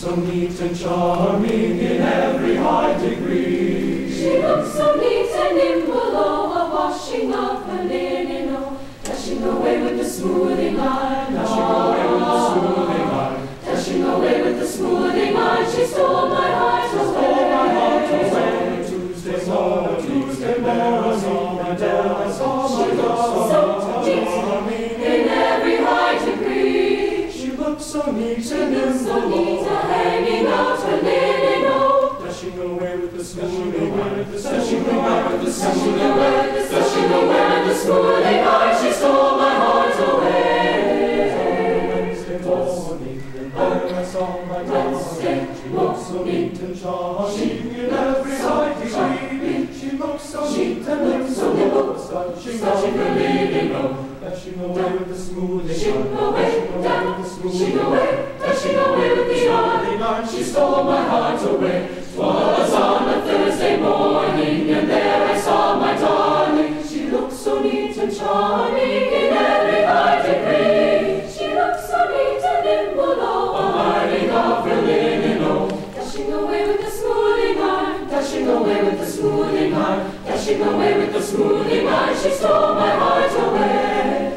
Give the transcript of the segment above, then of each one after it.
so neat and charming in every high degree. She looks so neat and nimble, oh, a washing of her linen, oh, dashing away with the smoothing line, Dashing away with the smoothing line, dashing away with the smoothing line. She stole my heart away. Tuesday morning, and there I saw my darling. So neat in every high degree. She looked so neat She and looks so nimble, neat, hanging out her linen, oh, dashing away with the smoothing line, dashing away with the smoothing line, dashing away with the smoothing line. She stole my heart away. Wednesday morning, and there I saw my darling. She looked so neat and charming in every high degree. She looked so neat and nimble, dashing her linen, oh, dashing away with the smoothing line, Dashing away with the line. She stole my heart away. 'Twas on a Thursday morning, and there I saw my darling. She looked so neat and charming in every high degree. She looked so neat and nimble, oh, ironing of her linen, oh, dashing away with the smoothing line, dashing away with the smoothing line, dashing away with the smoothing line. She stole my heart away.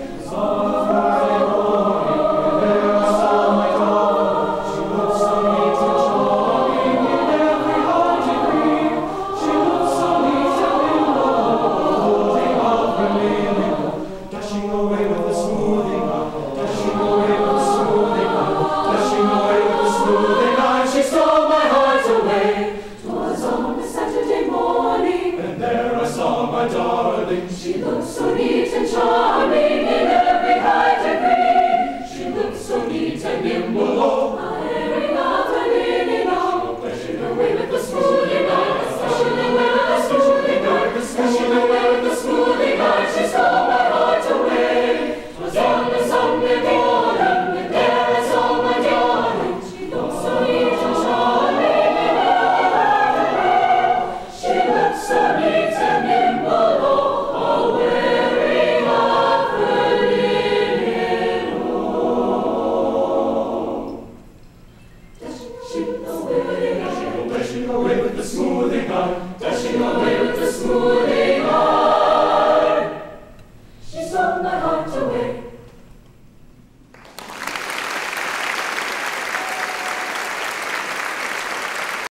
dashing away with the smoothing line, dashing away with the smoothing line, dashing away with the smoothing line. She stole my heart away. 'Twas on a Saturday morning, And there I saw my darling. she looked so neat and charming in every high degree. She looked so neat and nimble, oh, airing of her linen, oh, dashing away with the smoothing line, dashing away with the smoothing line, dashing away with the smoothing line. She stole my heart away. 'Twas on a Sunday morning, and there I saw my darling. She looked so neat and charming in every high degree. She looked so neat and nimble, oh, wearing of her linen, oh. Dashing away with the smoothing line, Dashing away with the smoothing line,